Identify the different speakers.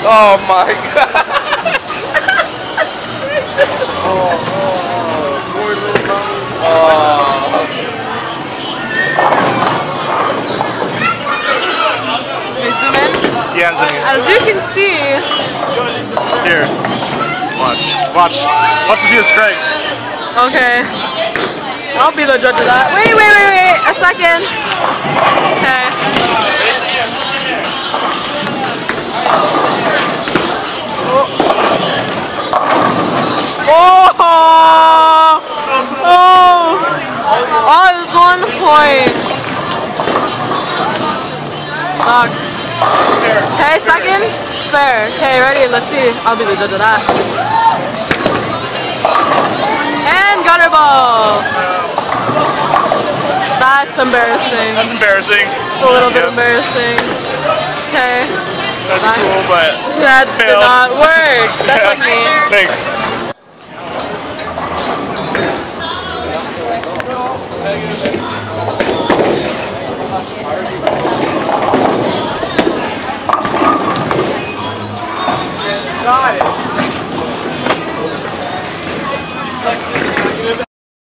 Speaker 1: Oh my god.
Speaker 2: Poor little dog.
Speaker 3: Hey, zoom in.
Speaker 2: Yeah, I'm zooming in.
Speaker 3: As you can see,
Speaker 2: Here. Watch. Watch. Watch the view straight.
Speaker 3: okay, I'll be the judge of that. Wait, a second. Okay. Oh! Oh, it's 1 point. Sucks. Okay, second. Spare. Okay, ready? Let's see. I'll be the judge of that. And gutter ball. That's embarrassing.
Speaker 2: That's embarrassing.
Speaker 3: It's a little bit embarrassing. Okay.
Speaker 2: That's cool, but
Speaker 3: That did
Speaker 2: failed.
Speaker 3: not work. That's like me.
Speaker 2: Thanks.
Speaker 1: Got it.